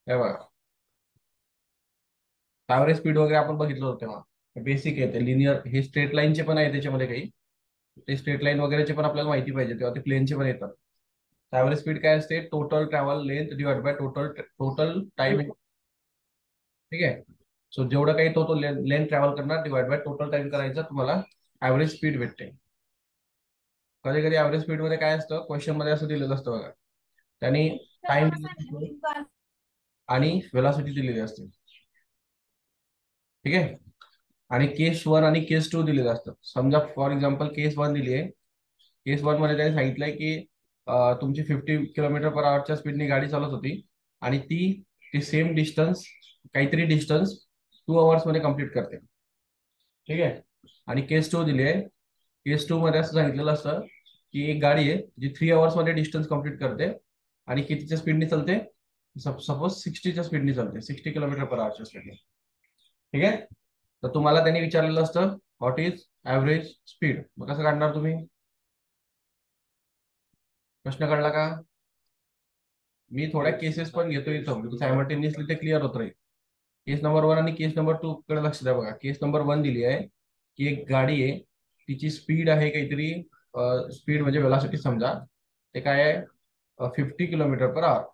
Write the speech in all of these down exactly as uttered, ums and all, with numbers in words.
हे बघा, average speed वगैरे आपण बघितलं होतं तेव्हा. बेसिक आहे ते, लिनियर हे स्ट्रेट लाईनचे पण आहे त्याच्यामध्ये काही, ते स्ट्रेट लाईन वगैरेचे पण आपल्याला माहिती पाहिजे तेव्हा ते प्लेनचे पण येतात. ॲव्हरेज स्पीड काय असते? Total travel length divide by total total time. ठीक आहे. सो जेवढं काही तो तो लेंथ ट्रॅव्हल करणार डिवाइड बाय टोटल टाइम करायचा, तुम्हाला ॲव्हरेज स्पीड भेटते. कधी कधी ॲव्हरेज स्पीड मध्ये काय असतं, क्वेश्चन मध्ये असं दिलेलं असतं बघा, त्यांनी टाइम आणि वेलॉसिटी दिलेली असते. ठीक आहे. आणि केस वन आणि केस टू दिलेलं असतं. समजा फॉर एक्झाम्पल केस वन दिली आहे. केस वन मध्ये त्यांनी सांगितलंय की अं, तुमची फिफ्टी किलोमीटर पर आवरच्या स्पीडने गाडी चालत होती आणि ती ती सेम डिस्टन्स, काहीतरी डिस्टन्स टू आवर्स मध्ये कम्प्लीट करते. ठीक आहे. आणि केस टू दिली आहे. केस टू मध्ये असं सांगितलेलं असतं की एक गाडी आहे जी थ्री आवर्स मध्ये डिस्टन्स कम्प्लीट करते आणि कितीच्या स्पीडने चालते, सपोज सिक्स्टीच्या स्पीडने चालते, सिक्स्टी किलोमीटर पर आवरच्या स्पीडने. ठीक आहे. तर तुम्हाला त्यांनी विचारलेलं असतं व्हॉट इज ऍव्हरेज स्पीड. मग कसं काढणार तुम्ही? प्रश्न कळला का? मी थोड्या केसेस पण घेतो इथं, म्हणजे सायमल्टेनियसली ते क्लिअर होत राहील. केस नंबर वन आणि केस नंबर टू कडे लक्ष द्या. बघा, केस नंबर वन दिली आहे की एक गाडी आहे, तिची स्पीड आहे काहीतरी, स्पीड म्हणजे वेलॉसिटी समजा, ते काय आहे, फिफ्टी किलोमीटर पर आवर.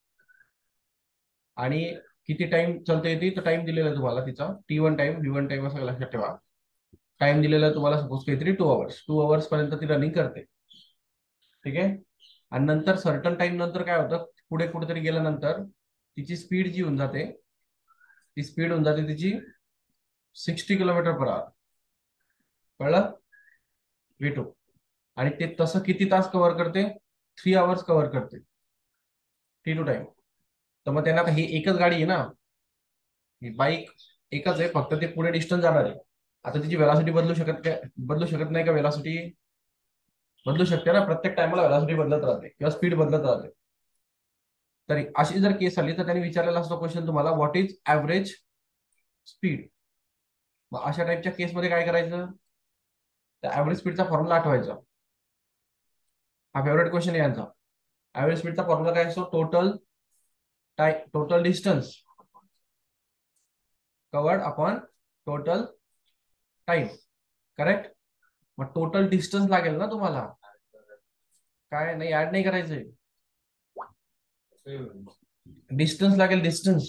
आणि किती टाइम चालते ती, तर टाइम दिलेला आहे तुम्हाला तिचा, T one time V one time असं लक्षात ठेवा. टाइम दिलेला आहे तुम्हाला सपोज काहीतरी टू आवर्स, टू आवर्स पर्यंत ती रनिंग करते. ठीक आहे. आणि नंतर सर्टन टाइम नंतर काय होतं, पुढे कुठेतरी गेल्यानंतर तिची स्पीड जी होऊन जाते, ती स्पीड होऊन जाते तिची सिक्स्टी किलोमीटर पर आवर. कळलं? V two. आणि ते तसं किती तास कव्हर करते? थ्री आवर्स कव्हर करते, टी टू टाइम. तर मग त्यांना आता ही एकच गाडी आहे ना, ही बाईक एकच आहे, फक्त ते पुढे डिस्टन्स जाणार आहे. आता तिची वेलॉसिटी बदलू शकत काय? बदलू शकत नाही का? वेलॉसिटी बदलू शकते ना, प्रत्येक टाइमला वेलॉसिटी बदलत राहते किंवा स्पीड बदलत राहते. तरी अशी जर केस आली तर त्यांनी विचारलेला असतो क्वेश्चन तुम्हाला, व्हॉट इज ऍव्हरेज स्पीड. मग अशा टाईपच्या केसमध्ये काय करायचं, त्या ऍव्हरेज स्पीडचा फॉर्म्युला आठवायचा. हा फेवरेट क्वेश्चन आहे यांचा. ऍव्हरेज स्पीडचा फॉर्म्युला काय असतो? Total time, total distance covered upon total time. Correct. मग टोटल डिस्टन्स लागेल ना तुम्हाला, काय नाही ऍड नाही करायचंय, डिस्टन्स लागेल, डिस्टन्स.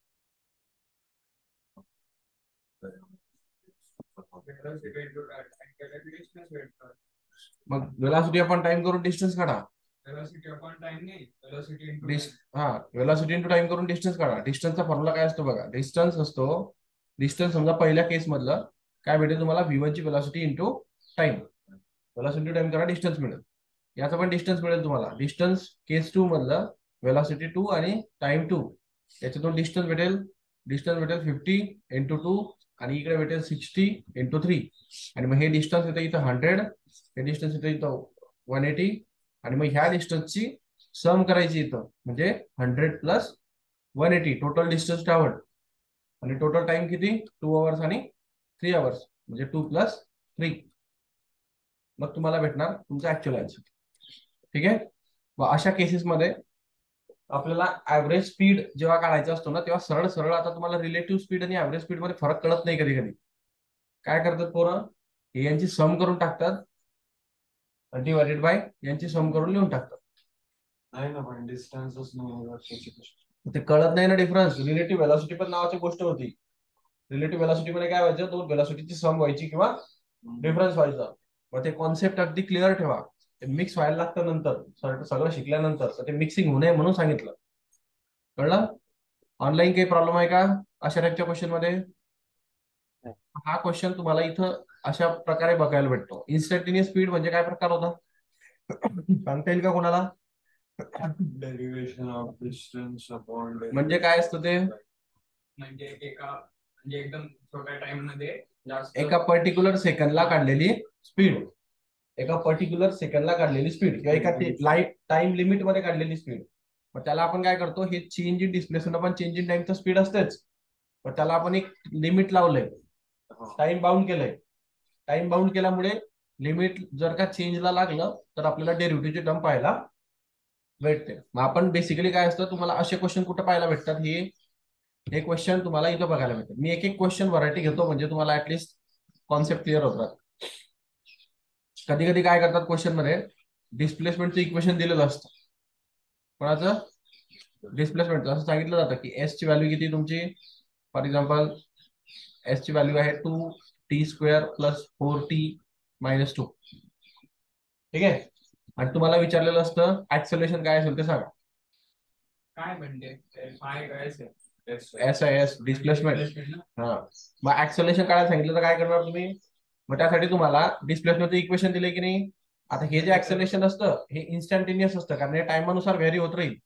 मग वेलॉसिटी आपण टाइम करून डिस्टन्स काढा. वेलॉसिटी अपॉन टाइम नाही, वेलॉसिटी इंटू हा वेलॉसिटी इंटू टाइम करून डिस्टन्स काढा. डिस्टन्सचा फॉर्म्युला काय असतो बघा, डिस्टन्स असतो, डिस्टन्स समजा पहिल्या केस मधलं काय भेटेल तुम्हाला, व्ही वन ची velocity into time. Velocity time करा, डिस्टन्स मिळेल. याचा पण डिस्टन्स मिळेल तुम्हाला. डिस्टन्स केस टू मधलं वेलॉसिटी टू आणि टाइम टू, याच्यातून डिस्टन्स भेटेल. डिस्टन्स भेटेल फिफ्टी इंटू टू आणि इकडे भेटेल सिक्स्टी इंटू थ्री. आणि मग हे डिस्टन्स येतं इथं हंड्रेड, हे डिस्टन्स येतं इथं वन एटी. आणि मग ह्या डिस्टन्सची सम करायची इथं, म्हणजे hundred plus one eighty total distance travelled. आणि टोटल टाइम किती, टू आवर्स आणि थ्री आवर्स, म्हणजे टू प्लस थ्री. मग तुम्हाला भेटणार तुमचा ऍक्च्युअल आन्सर. ठीक आहे. मग अशा केसेसमध्ये आपल्याला ऍव्हरेज स्पीड जेव्हा काढायचा असतो ना, तेव्हा सरळ सरळ आता तुम्हाला रिलेटिव्ह स्पीड आणि ऍव्हरेज स्पीड मध्ये फरक कळत नाही कधी कधी. काय करतात पोरं, हे यांची सम करून टाकतात, डिवायडेड बाय यांची सम करून लिहून टाकतात. नाही ना, पण डिस्टन्सच नाही, ते कळत नाही ना डिफरन्स. रिलेटिव्ह व्हेलॉसिटी पण नावाची गोष्ट होती. रिलेटिव्ह व्हेलॉसिटी मध्ये काय व्हायचं, दोन व्हेलॉसिटीची सम व्हायची किंवा डिफरन्स व्हायचा. मग ते कॉन्सेप्ट अगदी क्लिअर ठेवा. ते मिक्स व्हायला लागतं नंतर, सर- सगळं शिकल्यानंतर. तर ते मिक्सिंग होऊ नये म्हणून सांगितलं. कळलं? ऑनलाईन काही प्रॉब्लेम आहे का अशा टाईपच्या क्वेश्चन मध्ये? हा क्वेश्चन तुम्हाला इथं अशा प्रकारे बघायला भेटतो. इन्स्टंटेनियस स्पीड म्हणजे काय प्रकार होता सांगता येईल का कोणाला? डेरिवेशन ऑफ डिस्टन्स अपॉन म्हणजे काय असतं ते, म्हणजे एका म्हणजे एकदम छोट्या टाइम मध्ये जास्त एका पर्टिक्युलर सेकंडला काढलेली स्पीड, एका पर्टिक्युलर सेकंडला काढलेली स्पीड किंवा एका लाईफ टाइम लिमिट मध्ये काढलेली स्पीड. मग त्याला आपण काय करतो, हे चेंज इन डिस्प्लेसमेंट पण चेंज इन टाइमचं स्पीड असतेच, पण त्याला आपण एक लिमिट लावलंय, टाइम बाउंड केलंय. टाइम बाउंड केल्यामुळे लिमिट जर का चेंजला लागलं तर आपल्याला डेरिव्हेटिव्हची टर्म पाहायला भेटते. मग आपण बेसिकली काय असतं, तुम्हाला असे क्वेश्चन कुठे पाहायला भेटतात, हे हे क्वेश्चन तुम्हाला इथं बघायला भेटतात. मी एक एक क्वेश्चन व्हरायटी घेतो म्हणजे तुम्हाला ऍटलिस्ट कॉन्सेप्ट क्लिअर होतात. कधी कधी काय करतात क्वेश्चन मध्ये, डिस्प्लेसमेंटचं इक्वेशन दिलेलं असतं. कोणाचं? डिस्प्लेसमेंटचं. असं सांगितलं जातं की एस ची व्हॅल्यू किती तुमची, फॉर एक्झाम्पल एस ची व्हॅल्यू आहे two T square plus four T minus two. ठीक आहे. आणि तुम्हाला विचारलेलं असतं ऍक्सेलरेशन काय असेल ते सांगा. काय म्हणजे काय करायचं? S I S displacement. हा, मग ऍक्सेलरेशन काढायला सांगितलं तर काय करणार तुम्ही? मग त्यासाठी तुम्हाला डिस्प्लेसमेंटचं इक्वेशन दिले की नाही. आता हे जे ऍक्सेलरेशन असतं हे इन्स्टंटेनियस असतं, कारण हे टाइमानुसार व्हॅरी होत राहील.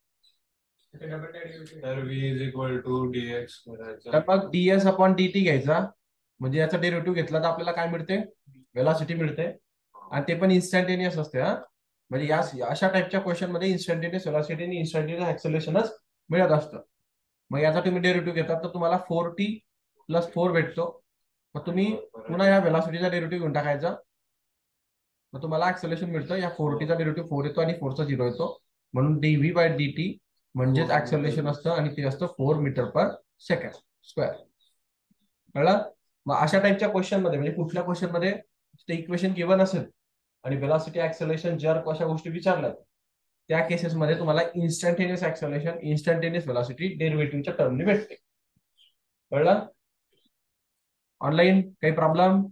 तर v is equal to dx करायचा. तर मग डीएस अपॉन डी टी घ्यायचा, म्हणजे याचा डेरिव्हेटिव्ह घेतला तर आपल्याला काय मिळते? वेलॉसिटी मिळते. आणि ते पण इन्स्टंटेनियस असते. हा, म्हणजे या अशा टाइपच्या क्वेश्चन मध्ये इन्स्टंटेनियस वेलॉसिटी आणि इन्स्टंटेनियस ऍक्सेलरेशनच मिळत असतं. मग याचा तुम्ही डेरिव्हेटिव्ह घेतात तर तुम्हाला फोर टी प्लस फोर भेटतो. मग तुम्ही पुन्हा या वेलॉसिटीचा डेरिव्हेटिव्ह घेऊन टाकायचा, मग तुम्हाला ऍक्सेलरेशन मिळतं. या फोर टीचा डेरिव्हेटिव्ह फोर येतो आणि फोरचा झिरो येतो, म्हणून D V by D T म्हणजेच ऍक्सेलरेशन असतं आणि ते असतं four metre per second square. कळलं? मग अशा टाइपच्या क्वेश्चन मध्ये, म्हणजे कुठल्या क्वेश्चन मध्ये ते इक्वेशन गिवन असेल आणि वेलॉसिटी ऍक्सेलरेशन जर कशा गोष्टी विचारल्यात, त्या केसेस मध्ये तुम्हाला इन्स्टंटेनियस ऍक्सेलरेशन इन्स्टंटेनियस वेलॉसिटी डेरिव्हेटिव्हच्या टर्मने भेटते. कळलं? ऑनलाईन काही प्रॉब्लेम?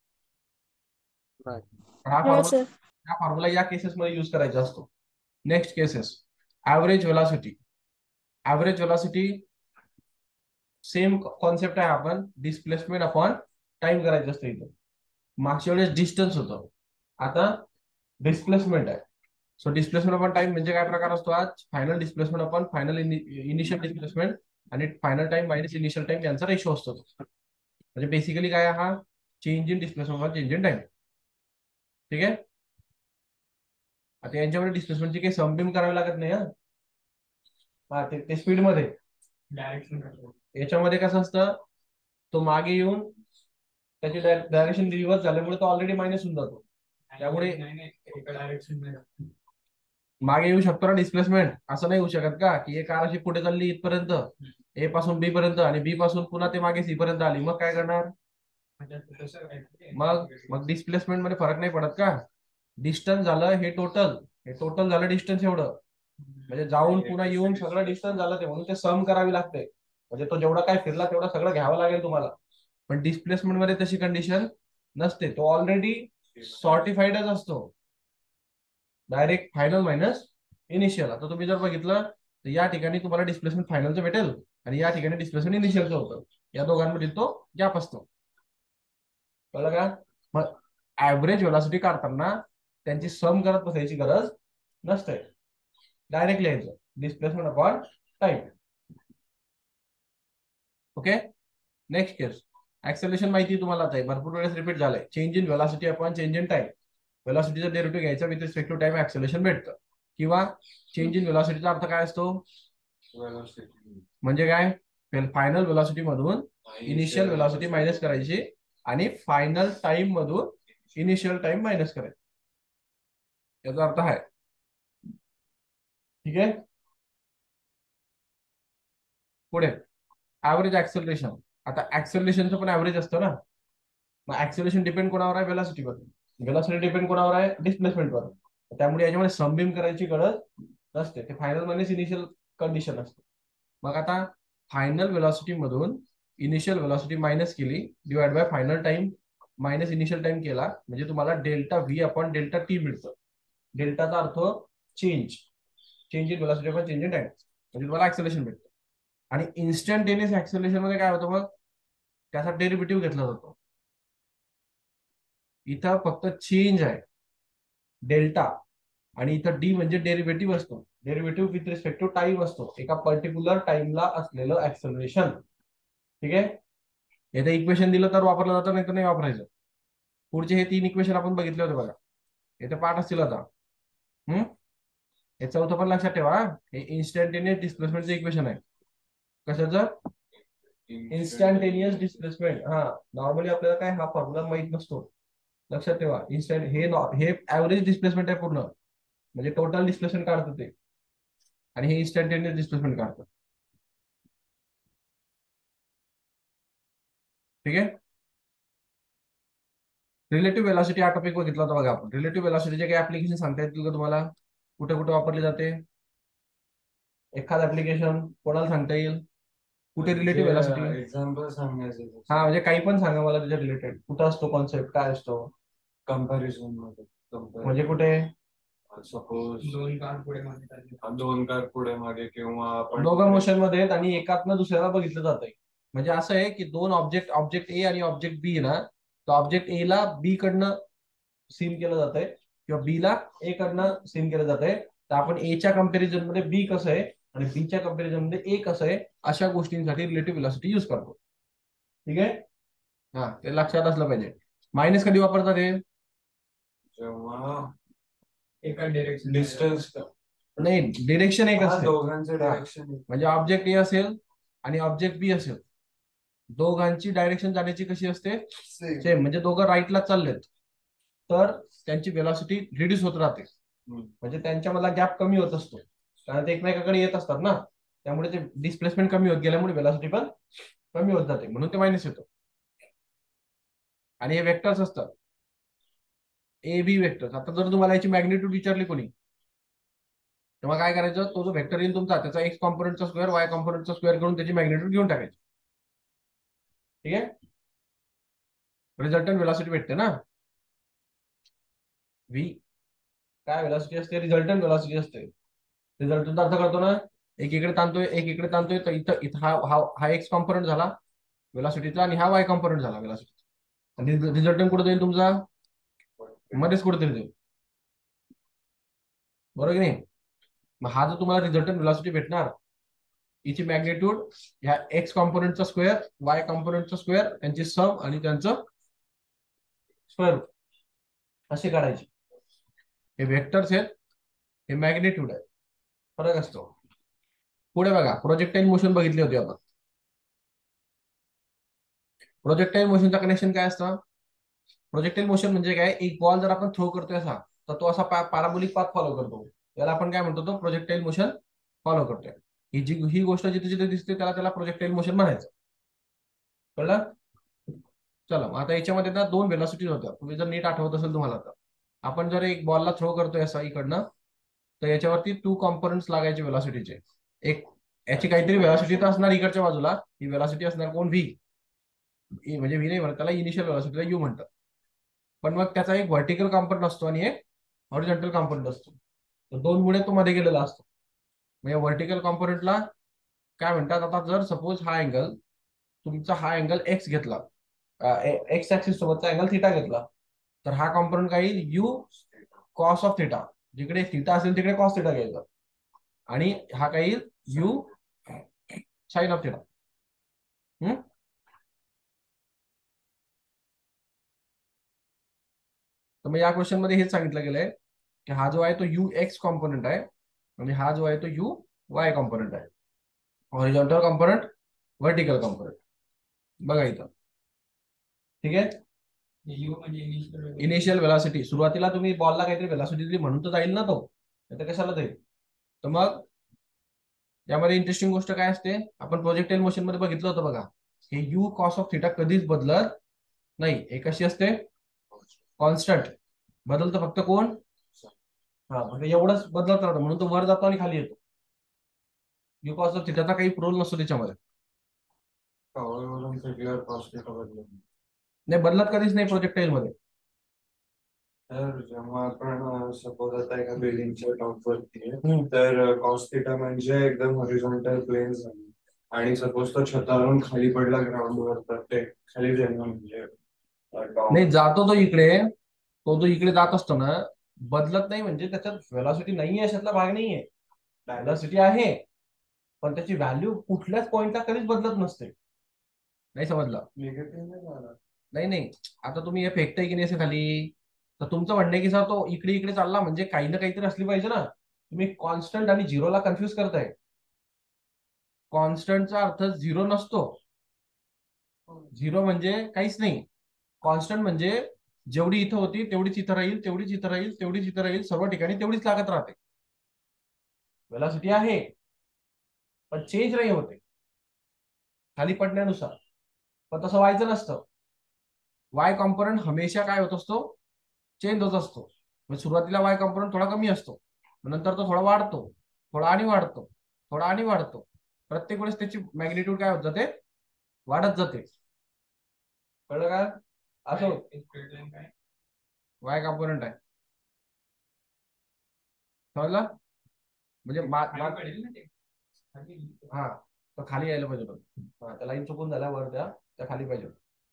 हा फॉर्म्युला हा फॉर्म्युला या केसेस मध्ये युज करायचा असतो. Next cases, average velocity. Average velocity same concept आहे, आपण डिस्प्लेसमेंट अपॉन टाइम करायचं असतं इथं. मागच्या वेळेस डिस्टन्स होतं, आता डिस्प्लेसमेंट आहे. सो डिस्प्लेसमेंट अपॉन टाइम म्हणजे काय प्रकार असतो? आज final displacement upon final initial displacement आणि final time minus initial time यांचा रेशो असतो. म्हणजे बेसिकली काय, हा change in displacement upon change in time. ठीक आहे. आता यांच्यामध्ये डिस्प्लेसमेंटची काही सम बिम करावी लागत नाही. हा, ते, ते स्पीड मध्ये. डायरेक्शन याच्यामध्ये कसं असतं, तो मागे येऊन त्याची डायरेक्शन रिव्हर्स झाल्यामुळे तो ऑलरेडी मायनस होऊन जातो. त्यामुळे नाही नाही एका डायरेक्शन मागे येऊ शकतो ना डिस्प्लेसमेंट. असं नाही होऊ शकत का की एक कार अशी पुढे चालली इथपर्यंत, ए पासून बी पर्यंत, आणि बी पासून पुन्हा ते मागे सी पर्यंत आली, मग काय करणार? मग मग डिस्प्लेसमेंट मध्ये फरक नाही पडत का? डिस्टन्स झालं हे टोटल, हे टोटल झालं डिस्टन्स एवढं, म्हणजे जाऊन पुन्हा येऊन सगळं डिस्टन्स झालं ते, म्हणून ते सम करावी लागते. म्हणजे तो जेवढा काय फिरला तेवढं सगळं घ्यावं लागेल तुम्हाला. पण डिस्प्लेसमेंट मध्ये तशी कंडिशन नसते, तो ऑलरेडी सॉर्टिफाईडच असतो. Direct final minus initial. आता तुम्ही जर बघितलं तर या ठिकाणी तुम्हाला डिस्प्लेसमेंट फायनलचं भेटेल आणि या ठिकाणी डिस्प्लेसमेंट इनिशियलचं होतं. या दोघांमधील तो गॅप असतो. कळलं का? मग ऍव्हरेज व्हेलॉसिटी काढताना त्यांची सम करत बसायची गरज नसते, डायरेक्ट लिहायचं displacement upon time. Okay. Next case, acceleration माहिती तुम्हाला आता भरपूर वेळेस रिपीट झालंय. Change in velocity upon change in time. व्हेलॉसिटीचा डेरिव्हेटिव्ह घ्यायचा with respect to time, acceleration भेटतं. किंवा चेंज इन व्हेलॉसिटीचा अर्थ काय असतो? म्हणजे काय, फायनल व्हेलॉसिटी मधून इनिशियल व्हेलॉसिटी मायनस करायची आणि फायनल टाइम मधून इनिशियल टाइम मायनस करायची, याचा अर्थ आहे. ठीक आहे. पुढे ऍव्हरेज ऍक्सेलरेशन. आता ऍक्सेलरेशनचं पण ऍव्हरेज असतं ना. मग ऍक्सेलरेशन डिपेंड कोणावर आहे? व्हेलॉसिटीवर. व्हेलॉसिटी डिपेंड कोणावर आहे? डिस्प्लेसमेंटवर. त्यामुळे याच्यामध्ये सम बिम करायची गरज नसते, ते फायनल मायनस इनिशियल कंडिशन असते. मग आता फायनल व्हेलॉसिटी मधून इनिशियल व्हेलॉसिटी मायनस केली, divide by final time minus initial time केला, म्हणजे तुम्हाला delta V upon delta T मिळतं. डेल्टाचा अर्थ change, change in velocity upon change in time, म्हणजे तुम्हाला ऍक्सेलरेशन भेटतं. आणि इन्स्टंटेनियस ऍक्सेलरेशन मध्ये काय होतं? मग त्याचा डेरिव्हेटिव्ह घेतला जातो. इथं फक्त चेंज आहे डेल्टा, आणि इथं डी म्हणजे डेरिव्हेटिव्ह असतो. Derivative with respect to time असतो, एका पर्टिक्युलर टाइमला असलेलं ऍक्सेलरेशन. ठीक आहे. इथं इक्वेशन दिलं तर वापरलं जातं, नाही तर नाही वापरायचं. पुढचे हे तीन इक्वेशन आपण बघितले होते बघा, इथे पाठ असतील आता. हम्म हे चौथं पण लक्षात ठेवा, हे इन्स्टंटेनियस डिस्प्लेसमेंटचं इक्वेशन आहे. कशाचं? Instantaneous displacement. हा, नॉर्मली आपल्याला काय हा फॉर्म्युला माहित नसतो, लक्षात ठेवा. इन्स्टंट हे हे ऍव्हरेज डिस्प्लेसमेंट आहे पूर्ण, म्हणजे टोटल डिस्प्लेसमेंट काढतो ते. आणि हे इन्स्टंटेनियस डिस्प्लेसमेंट काढतं. ठीक आहे. रिलेटिव्ह वेलॉसिटी हा टॉपिक बघितला होता बघा आपण. रिलेटिव्ह वेलॉसिटीचे काही ऍप्लिकेशन सांगता येतील का तुम्हाला? कुठे कुठे वापरले जाते? एखाद ऍप्लिकेशन कोणाला सांगता येईल? कुठे रिलेटिव्ह वेलॉसिटी? एक्झाम्पल सांगायचं. हा म्हणजे काही पण सांगा मला त्याच्या रिलेटेड. कुठं असतो कॉन्सेप्ट, काय असतो? कम्पॅरिझन मध्ये. म्हणजे कुठे? सपोज दोन कार पुढे मागे चालले. दोन कार पुढे मागे किंवा आपण दोघं मोशन मध्ये आहेत आणि एकातनं दुसऱ्याला बघितलं जात आहे. म्हणजे असं आहे की दोन ऑब्जेक्ट ऑब्जेक्ट ए आणि ऑब्जेक्ट बी ना, तर ऑब्जेक्ट ए ला बी कडनं सीन केलं जात आहे किंवा बी ला ए कडनं सीन केलं जात आहे. तर आपण एच्या कम्पॅरिझन मध्ये बी कसं आहे आणि बीच्या कम्पॅरिझन मध्ये ए कसं आहे, अशा गोष्टींसाठी रिलेटिव्ह वेलॉसिटी युज करतो. ठीक आहे. हा, ते लक्षात असलं पाहिजे. मायनस कधी वापरतात हे? जेव्हा एका डिरेक्शन डिस्टन्स नाही, डिरेक्शन एक असते. दोघांचं डायरेक्शन म्हणजे ऑब्जेक्ट ए असेल आणि ऑब्जेक्ट बी असेल, दोघांची डायरेक्शन जाण्याची कशी असते? सेम. म्हणजे दोघं राईटला चाललेत तर त्यांची वेलॉसिटी रिड्यूस होत राहते. म्हणजे त्यांच्यामधला गॅप कमी होत असतो, कारण ते एकमेकाकडे येत असतात ना, त्यामुळे ते डिस्प्लेसमेंट कमी होत गेल्यामुळे वेलॉसिटी पण कमी होत जाते, म्हणून ते मायनस येतो. आणि हे वेक्टर्स असतात, ए बी वेक्टर्स. आता जर तुम्हाला याची मॅग्निट्यूड विचारली कोणी, तेव्हा काय करायचं? तो जो वेक्टर येईल तुमचा, त्याचा एक्स कॉम्पोनंटचा स्क्वेअर वाय कॉम्पोनंटचा स्क्वेअर करून त्याची मॅग्निट्यूड घेऊन टाकायची. ठीक आहे. रिझल्टंट वेलॉसिटी भेटते ना, व्ही. काय वेलॉसिटी असते? रिझल्टंट वेलॉसिटी असते. रिझल्टंट अर्थ करतो ना, एक इकडे ताणतोय एक इकडे ताणतोय, तर इथं इथं हा हा हा एक्स कॉम्पोनंट झाला वेलॉसिटीचा आणि हा वाय कॉम्पोनंट झाला वेलॉसिटी. आणि रिझल्टंट कुठे जाईल तुमचा? मध्येच कुठेतरी जाईल. बरोबर की नाही? मग हा जो तुम्हाला रिझल्टंट वेलॉसिटी भेटणार, हिची मॅग्निट्यूड ह्या एक्स कॉम्पोनंटचा स्क्वेअर वाय कॉम्पोनंटचा स्क्वेअर त्यांची सम आणि त्यांचं स्क्वेअर रूट असे काढायचे. हे वेक्टर्स आहेत, हे मॅग्निट्यूड आहे, फरक असतो. पुढे बघा, प्रोजेक्टाईल मोशन बघितली होती आपण. प्रोजेक्टाईल मोशनचा कनेक्शन काय असतं? प्रोजेक्टाईल मोशन म्हणजे काय? एक बॉल जर आपण थ्रो करतोय असा, तर तो असा पॅराबोलिक पाथ फॉलो करतो, याला आपण काय म्हणतो? तो प्रोजेक्टाईल मोशन फॉलो करतोय. ही जी ही गोष्ट जिथे जिथे दिसते त्याला त्याला प्रोजेक्टाईल मोशन म्हणायचं. कळलं? चला, आता याच्यामध्ये ना दोन वेलॉसिटीज होत्या. तुम्ही जर नीट आठवत असेल तुम्हाला, तर आपण जर एक बॉलला थ्रो करतोय असा इकडनं, तर याच्यावरती टू कॉम्पोनंट्स लागायचे वेलॉसिटीचे. एक याची काहीतरी वेलॉसिटी तर असणार इकडच्या बाजूला, ही वेलॉसिटी असणार कोण? व्ही. म्हणजे व्ही नाही म्हणत त्याला, इनिशियल वेलॉसिटीला यू म्हणतात. पण मग त्याचा एक व्हर्टिकल कॉम्पोनंट असतो आणि एक हॉरिझॉन्टल कॉम्पोनंट असतो. तर दोन मुळे तो मध्ये गेलेला असतो. म्हणजे व्हर्टिकल कॉम्पोनंटला काय म्हणतात? आता जर सपोज हा अँगल तुमचा हा अँगल एक्स घेतला, एक्स ऍक्सिस सोबतचा अँगल थिटा घेतला, तर हा कॉम्पोनंट काय येईल? U cos of theta. जिकडे थिटा असेल तिकडे कॉस थिटा घ्यायचा, आणि हा काय येईल? U sine of theta. हम्म तर मग या क्वेश्चन मध्ये हेच सांगितलं गेलंय की हा जो आहे तो यू एक्स कॉम्पोनंट आहे आणि हा जो आहे तो यू वाय कॉम्पोनंट आहे. Horizontal component, vertical component. बघा इथं. ठीक आहे. यू म्हणजे इनिशियल इनिशियल वेलॉसिटी, सुरुवातीला तुम्ही बॉलला काहीतरी वेलॉसिटी दिली म्हणून तर जाईल ना तो, तर कशाला जाईल? तर मग यामध्ये इंटरेस्टिंग गोष्ट काय असते? आपण प्रोजेक्टाईल मोशन मध्ये बघितलं होतं बघा, हे यू कॉस ऑफ थिटा कधीच बदलत नाही. हे कशी असते? कॉन्स्टंट. बदलतं फक्त कोण? हा, म्हणजे एवढंच बदलत राहतं, म्हणून तो वर जातो आणि खाली येतो. यू कॉस ऑफ थिटाचा काही रोल नसतो त्याच्यामध्ये. नाही, बदलत कधीच नाही प्रोजेक्टाईल मध्ये. तर जेव्हा आपण सपोज आता एका बिल्डिंगच्या टॉप वरती आहे, तर कॉस थिटा म्हणजे एकदम हॉरिझॉन्टल प्लेन झाली, आणि सपोज तो छतावरून खाली पडला ग्राउंडवर, तर ते खाली जाईल ना, म्हणजे नाही, जातो तो इकडे, तो जो इकडे जात असतो ना, बदलत नाही. म्हणजे त्याच्यात वेलॉसिटी नाहीये अशातला भाग नाहीये. वेलॉसिटी आहे, पण त्याची व्हॅल्यू कुठल्याच पॉइंटला कधीच बदलत नसते. नाही समजलं? निगेटिव्ह नाही नाही, आता तुम्ही हे फेकताय की नाही असं खाली, तर तुमचं म्हणणं आहे की सर तो इकडे इकडे चालला म्हणजे काही ना काहीतरी असली पाहिजे ना. तुम्ही कॉन्स्टंट आणि झिरोला कन्फ्युज करताय. कॉन्स्टंटचा अर्थ झिरो नसतो. झिरो म्हणजे काहीच नाही. कॉन्स्टंट म्हणजे जेवढी इथं होती तेवढीच इथं राहील, तेवढीच इथं राहील, तेवढीच इथं राहील, सर्व ठिकाणी तेवढीच लागत राहते. वेलॉसिटी आहे पण चेंज नाही होते खाली पडण्यानुसार, पण तसं व्हायचं नसतं. वाय कॉम्पोनंट हमेशा काय होत असतो, चेंज होत असतो. म्हणजे सुरुवातीला वाय कॉम्पोनंट थोडा कमी असतो, नंतर तो थोडा वाढतो, थोडा आणि वाढतो, थोडा आणि वाढतो. प्रत्येक वेळेस त्याची मॅग्निट्यूड काय होत जाते, वाढत जाते. कळलं का? असं स्ट्रेट लाईन काय वाय कॉम्पोनंट आहे, समजलं? म्हणजे मा- खाली मा- पडेल ना ते खाली. हा, तो खाली यायला पाहिजे होतं. हा, त्या लाईन चुकून झाल्यावर त्या त्या खाली पाहिजे.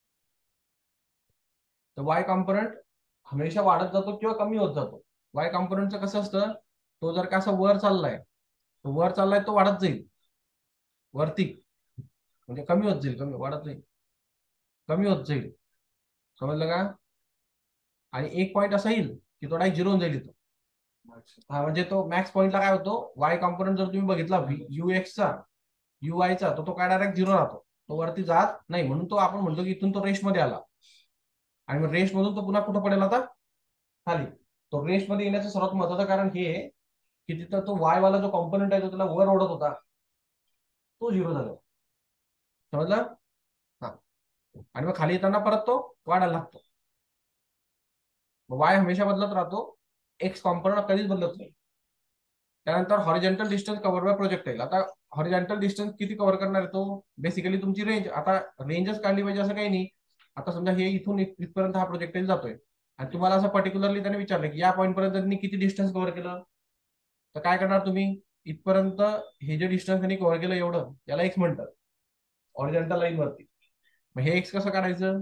तर वाय कॉम्पोनंट हमेशा वाढत जातो किंवा कमी होत जातो. वाय कॉम्पोनंटचं कसं असतं, तो जर का असं वर चाललाय, तो वर चाललाय तो वाढत जाईल वरती, म्हणजे कमी होत जाईल, कमी वाढत नाही, कमी होत जाईल. समजलं का? आणि एक पॉईंट असा येईल की तो डायरेक्ट झिरो होऊन जाईल इथं. हा, म्हणजे तो मॅक्स पॉईंटला काय होतो, वाय कॉम्पोनंट जर तुम्ही बघितला यू एक्सचा यू आयचा, तो तो काय डायरेक्ट झिरो राहतो, तो वरती जात नाही. म्हणून तो आपण म्हणतो की इथून तो रेस्ट मध्ये आला, आणि मग रेस्ट मधून तो पुन्हा कुठं पडेल आता, खाली. तो रेस्ट मध्ये येण्याचं सर्वात महत्वाचं कारण हे आहे की तिथं तो वाय वाला जो कॉम्पोनंट आहे तो त्याला वर ओढत होता, तो झिरो झाला. समजलं? हा, आणि मग खाली येताना परत तो वाढायला लागतो. वाय हमेशा बदलत राहतो, एक्स कॉम्पोनंट कधीच बदलत नाही. त्यानंतर horizontal distance cover by projectile. आता हॉरिझॉन्टल डिस्टन्स किती कव्हर करणार आहे तो, बेसिकली तुमची रेंज. आता रेंजच काढली पाहिजे असं काही नाही. आता समजा हे इथून इथपर्यंत हा प्रोजेक्टाईल जातोय, आणि तुम्हाला असं पर्टिक्युलरली त्याने विचारलं की या पॉईंट पर्यंत त्यांनी किती डिस्टन्स कव्हर केलं, तर काय करणार तुम्ही, इथपर्यंत हे जे डिस्टन्स त्यांनी कव्हर केलं एवढं, याला एक्स म्हणतात हॉरिझॉन्टल लाईन वरती. मग हे एक्स कसं काढायचं,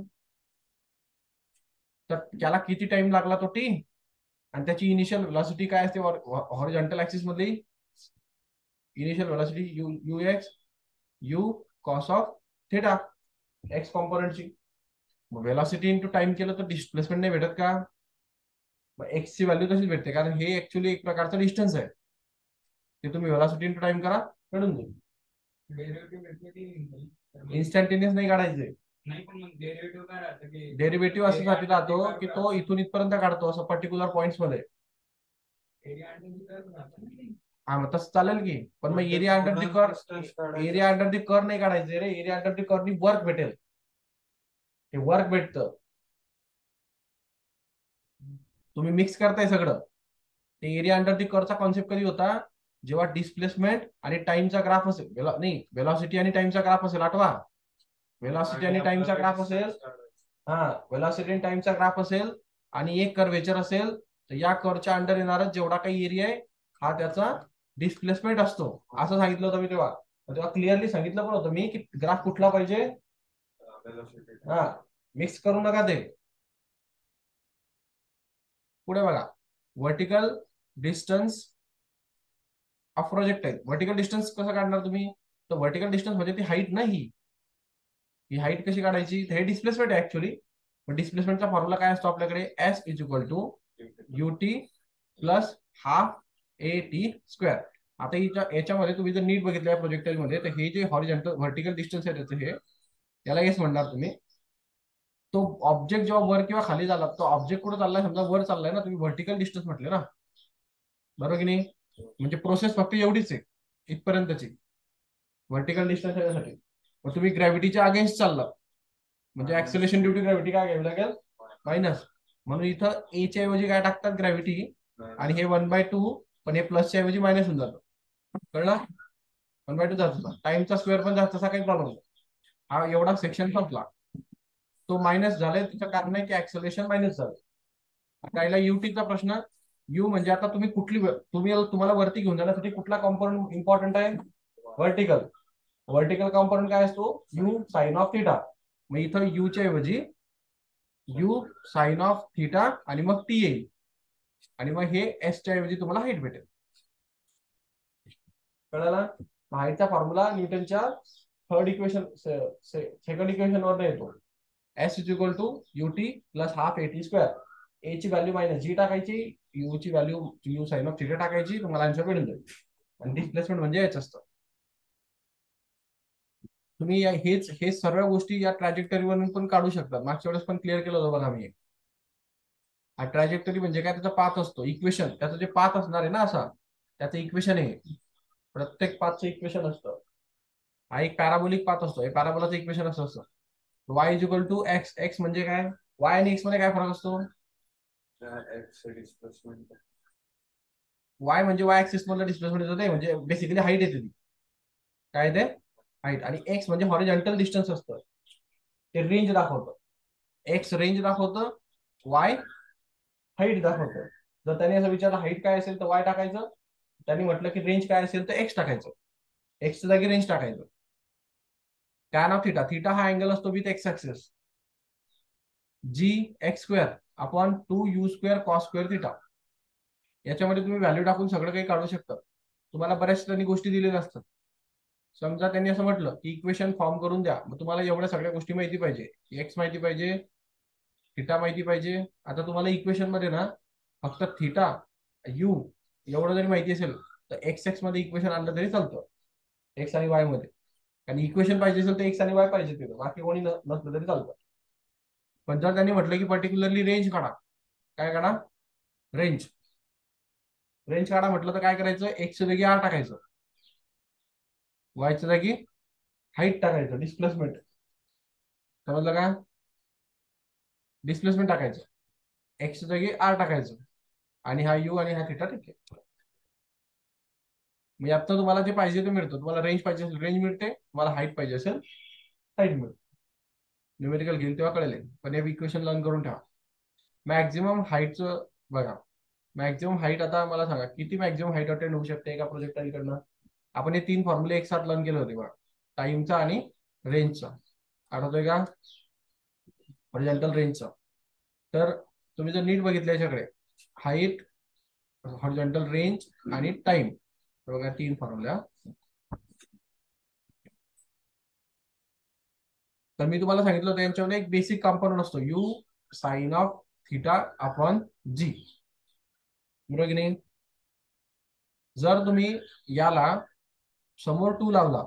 तर त्याला किती टाइम लागला तो टी, आणि त्याची इनिशियल व्हेलॉसिटी काय असते हॉरिझॉन्टल ऍक्सिस मधली, initial velocity u u x u cos of theta, x कॉम्पोनंटची. मग व्हेलॉसिटी इंटू टाइम केलं तर डिस्प्लेसमेंट नाही भेटत का, मग एक्स ची व्हॅल्यू तशीच भेटते, कारण हे ऍक्च्युली एक प्रकारचं डिस्टन्स आहे. ते तुम्ही व्हेलॉसिटी इंटू टाइम करा, मिळून जाईल. डेरिव्हेटिव्ह भेटले की इन्स्टंटेनियस नाही काढायचे. नाही, पण मग डेरिव्हेटिव्ह काय राहतं की डेरिव्हेटिव्ह असं साठी राहतो की तो इथून इथपर्यंत काढतो असं पर्टिक्युलर पॉइंट्स मध्ये. एरिया अंडर राहतं ना. हा, मग तसं चालेल की, पण मग एरिया अंडर दी कर, एरिया अंडर दी कर नाही काढायचे रे. एरिया अंडर दी कर नी वर्क भेटेल, हे वर्क भेटतं. तुम्ही मिक्स करताय सगळं. ते एरिया अंडर दी करचा कॉन्सेप्ट कधी होता, जेव्हा डिस्प्लेसमेंट आणि टाइमचा ग्राफ असेल, वेला- नाही वेलॉसिटी आणि टाइमचा ग्राफ असेल, आठवा. वेलॉसिटी आणि टाइमचा ग्राफ असेल, हा वेलॉसिटी आणि टाइमचा ग्राफ असेल, आणि एक कर्वेचर असेल, तर या कर्वच्या अंडर येणारा जेवढा काही एरिया आहे हा त्याचा डिस्प्लेसमेंट असतो, असं सांगितलं होतं मी तेव्हा. तेव्हा क्लिअरली सांगितलं पण होतं मी की ग्राफ कुठला पाहिजे. हा, मिक्स करू नका ते. पुढे बघा, vertical distance of projectile. Vertical distance कसं काढणार तुम्ही, तर व्हर्टिकल डिस्टन्स म्हणजे ती हाईट नाही, ही हाईट कशी काढायची, हे डिस्प्लेसमेंट आहे ऍक्च्युली. पण डिस्प्लेसमेंटचा फॉर्म्युला काय असतो आपल्याकडे, s is equal to u t plus half a t square. आता याच्या याच्यामध्ये तुम्ही जर नीट बघितलं या प्रोजेक्टाईल मध्ये, तर हे जे हॉरिझॉन्टल व्हर्टिकल डिस्टन्स आहे त्याचं, हे त्याला एस म्हणणार तुम्ही. तो ऑब्जेक्ट जेव्हा वर किंवा खाली झाला, तो ऑब्जेक्ट कुठे चाललाय, समजा वर चाललाय ना, तुम्ही व्हर्टिकल डिस्टन्स म्हटले ना, बरोबर की नाही. म्हणजे प्रोसेस फक्त एवढीच आहे इथपर्यंतची व्हर्टिकल डिस्टन्स यासाठी. मग तुम्ही ग्रॅव्हिटीच्या अगेन्स्ट चालला, म्हणजे ऍक्सेलेरेशन ड्यू टू ग्रॅव्हिटी काय घ्यावी लागेल, मायनस. म्हणून इथं ए च्या ऐवजी काय टाकतात, ग्रॅव्हिटी, आणि हे वन बाय टू, पण हे प्लसच्या ऐवजी मायनस होऊन जातं. कळलं, वन बाय टू जात होता, टाइमचा स्क्वेअर पण जास्त, असा काही प्रॉब्लेम नाही. हा एवढा सेक्शन संपला, तो मायनस झालाय, त्याचं कारण आहे की ऍक्सेलेरेशन मायनस झालं. आता युटीचा प्रश्न, यू म्हणजे आता तुम्ही कुठली, तुम्ही तुम्हाला वरती घेऊन जाण्यासाठी कुठला कॉम्पोनंट इम्पॉर्टंट आहे, व्हर्टिकल. व्हर्टिकल कॉम्पोनंट काय असतो, यू साइन ऑफ थिटा. मग इथं यू च्या ऐवजी यू साइन ऑफ थिटा, आणि मग टी येईल, आणि मग हे एस च्या ऐवजी तुम्हाला हाईट भेटेल. कळलं? हाईटचा फॉर्म्युला न्यूटनच्या थर्ड इक्वेशन, सेकंड इक्वेशन वर येतो, s is equal to u t plus half a t square. A ची व्हॅल्यू मायनस जी टाकायची, यू ची value u sine of theta टाकायची, तुम्हाला आन्सर मिळून जाईल. आणि डिस्प्लेसमेंट म्हणजे याच असतं. तुम्ही हेच हे सर्व गोष्टी या ट्रॅजेक्टरीवरून पण काढू शकता. मागच्या वेळेस पण क्लिअर केलं होतं बघा मी. ट्रॅजेक्टरी म्हणजे काय, त्याचा पाथ असतो, इक्वेशन, त्याचं जे पाथ असणार आहे ना असा, त्याचं इक्वेशन आहे. प्रत्येक पाथचं इक्वेशन असतं. हा एक पॅराबोलिक पाथ असतो. हे पॅराबोलाचं इक्वेशन असं असतं. Y is equal to x. X म्हणजे काय? वाय आणि एक्स मध्ये काय फरक असतो? X displacement. वाय म्हणजे वाय ऍक्सिस मधलं डिस्प्लेसमेंट येतं ते, म्हणजे बेसिकली हाईट येते ती. काय ते? हाईट. आणि एक्स म्हणजे हॉरिझॉन्टल डिस्टन्स असतं, ते रेंज दाखवतं. एक्स रेंज दाखवतं, वाय हाईट दाखवतं. जर त्याने असं विचारलं हाईट काय असेल तर वाय टाकायचं, त्यांनी म्हटलं की रेंज काय असेल तर एक्स टाकायचं, एक्सच्या जागी रेंज टाकायचं. टॅन ऑफ थिटा, थिटा हा अँगल असतो with x axis, g x square upon two u square cos square theta. याच्यामध्ये तुम्ही व्हॅल्यू टाकून सगळं काही काढू शकता. तुम्हाला बऱ्याच त्यांनी गोष्टी दिलेल्या असतात. समजा त्यांनी असं म्हटलं की इक्वेशन फॉर्म करून द्या, मग तुम्हाला एवढ्या सगळ्या गोष्टी माहिती पाहिजे, एक्स माहिती पाहिजे, थिटा माहिती पाहिजे. आता तुम्हाला इक्वेशन मध्ये ना फक्त थिटा यू एवढं जरी माहिती असेल तर एक्स एक्स मध्ये इक्वेशन आणलं तरी चालतं, एक्स आणि वाय मध्ये. आणि इक्वेशन पाहिजे असेल तर एक्स आणि वाय पाहिजे तिथं, बाकी कोणी नसलं तरी चालतं. पण जर त्यांनी म्हटलं की पर्टिक्युलरली रेंज काढा, काय काढा? रेंज. रेंज काढा म्हटलं तर काय करायचं? एक्सच्या जागी आर टाकायचं, वायच्या जागी हाईट टाकायचं, डिस्प्लेसमेंट. समजलं का? डिस्प्लेसमेंट टाकायचं, एक्सच्या जागी आर टाकायचं, आणि हा यू आणि हा थिटा ठीक आहे. म्हणजे आता तुम्हाला जे पाहिजे ते मिळतं. तुम्हाला रेंज पाहिजे असेल रेंज मिळते, तुम्हाला हाईट पाहिजे असेल हाईट मिळते. न्यूमेरिकल घेईल तेव्हा कळेल, पण हे इक्वेशन लर्न करून ठेवा. मॅक्झिमम हाईटचं बघा, मॅक्झिमम हाईट आता मला सांगा किती मॅक्झिमम हाईट अटेंड होऊ शकते एका प्रोजेक्टकडनं? आपण हे तीन फॉर्म्युले एक साथ लर्न केले होते बघा, टाइमचा आणि रेंजचा, आठवतोय का? हॉरिझॉन्टल रेंजचा. तर तुम्ही जर नीट बघितलं याच्याकडे, हाईट, हॉरिझॉन्टल रेंज आणि टाइम, बघा तीन फॉर्म्युला. तर मी तुम्हाला सांगितलं होतं यांच्यामध्ये एक बेसिक कंपोनंट असतो, u sine of theta upon g, बरोबर की नाही? जर तुम्ही याला समोर टू लावला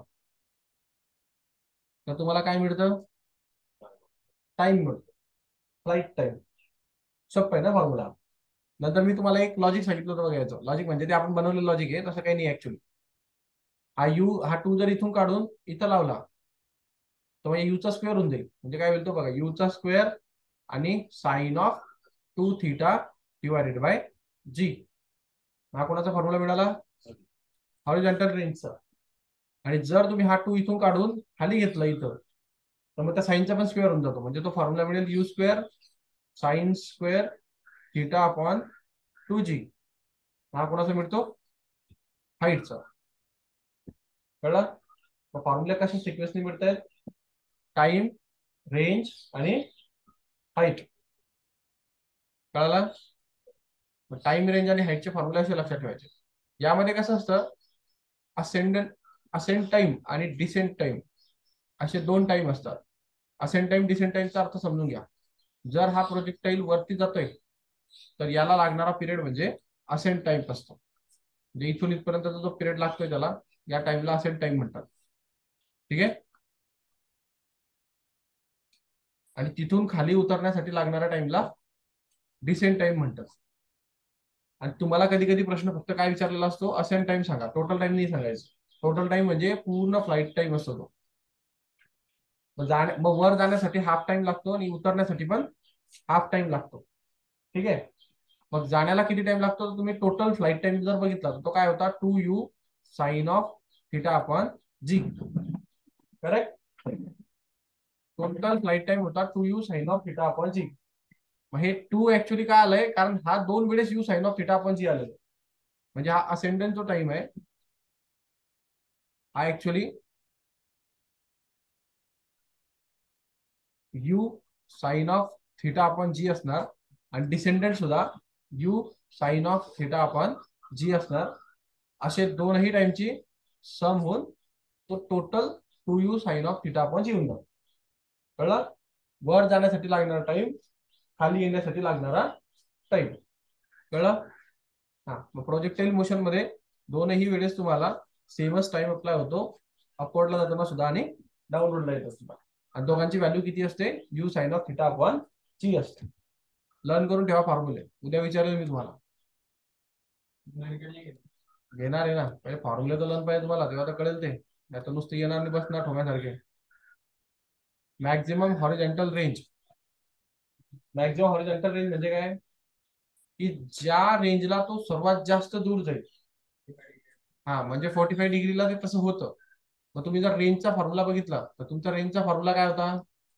तर तुम्हाला काय मिळतं? टाइम मिळतो, फ्लाइट टाइम. सोपं आहे ना फॉर्म्युला. नंतर मी तुम्हाला एक लॉजिक सांगितलं होतं बघायचं. लॉजिक म्हणजे ते आपण बनवलेलं लॉजिक आहे, तसं काही नाही ऍक्च्युली. हा यू हा टू जर इथून काढून इथं लावला तर म्हणजे यूचा स्क्वेअर होऊन जाईल. म्हणजे काय बोलतो बघा, यूचा स्क्वेअर आणि sine of two theta divided by g. हा कोणाचा फॉर्म्युला मिळाला? हॉरिझॉन्टल रेंजचा. आणि जर तुम्ही हा टू इथून काढून खाली घेतला इथं, तर मग त्या साईनचा पण स्क्वेअर होऊन जातो. म्हणजे तो फॉर्म्युला मिळेल u square sine square theta upon two g. हा कोणाचा मिळतो? हाईटचा. कळलं? फॉर्म्युला कशा सिक्वेन्सने मिळत आहेत? टाइम, रेंज आणि हाईट. कळलं? टाइम, रेंज आणि हाईटचे फॉर्म्युला असे लक्षात ठेवायचे. यामध्ये कसं असतं, असेंडंट असेंट टाइम आणि डिसेंट टाइम असे दोन टाइम असतात. असेंट टाइम डिसेंट टाइमचा अर्थ समजून घ्या. जर हा प्रोजेक्टाईल वरती जातोय तर याला लागणारा पिरियड म्हणजे असेंट टाइम असतो. म्हणजे इथून इथपर्यंतचा जो पिरियड लागतोय त्याला या टाइमला असेंट टाइम म्हणतात. ठीक आहे? आणि तिथून खाली उतरण्यासाठी लागणाऱ्या टाइमला डिसेंट टाइम म्हणतात. आणि तुम्हाला कधी कधी प्रश्न फक्त काय विचारलेला असतो? असेंट टाइम सांगा, टोटल टाइम नाही सांगायचं. टोटल टाइम म्हणजे पूर्ण फ्लाईट टाइम असतो तो. मग जाण्या मग वर जाण्यासाठी हाफ टाइम लागतो आणि उतरण्यासाठी पण हाफ टाइम लागतो. ठीक आहे? मग जाण्याला किती टाइम लागतो? तुम्ही टोटल फ्लाईट टाइम जर बघितला तर तो काय होता? Two u sine of theta upon g. Correct? Total flight time होता two u sine of theta upon g. मग हे टू ऍक्च्युली काय आलंय? कारण हा दोन वेळेस u sine of theta upon g आलेलं. म्हणजे हा असेंडंट जो टाइम आहे हा actually u sine of theta upon g असणार, आणि डिसेंडंट सुद्धा u sine of theta upon g असणार. असे दोनही टाइमची सम होऊन तो total two u sine of theta upon g होऊन जातो. कळलं? वर जाण्यासाठी लागणारा टाइम, खाली येण्यासाठी लागणारा टाइम. कळलं? हा. मग प्रोजेक्टाईल मोशन मध्ये दोनही वेळेस तुम्हाला सेमच टाइम अप्लाय होतो, अपवर्डला जाताना सुद्धा आणि डाऊनवर्डला येत सुद्धा. आणि दोघांची व्हॅल्यू किती असते? U sine of theta upon g असते. लर्न करून ठेवा फॉर्म्युले, उद्या विचारेल मी तुम्हाला. घेणार आहे ना, पहिले फॉर्म्युले तर लर्न पाहिजे तुम्हाला, तेव्हा तर कळेल ते. नाही तर नुसतं येणार नाही बसणार ठोम्यासारखे. Maximum horizontal range. Maximum horizontal range म्हणजे काय, की ज्या रेंजला तो सर्वात जास्त दूर जाईल. हा म्हणजे फोर्टी फाय डिग्रीला ते तसं होतं. मग तुम्ही जर रेंजचा फॉर्म्युला बघितला तर तुमचा रेंजचा फॉर्म्युला काय होता,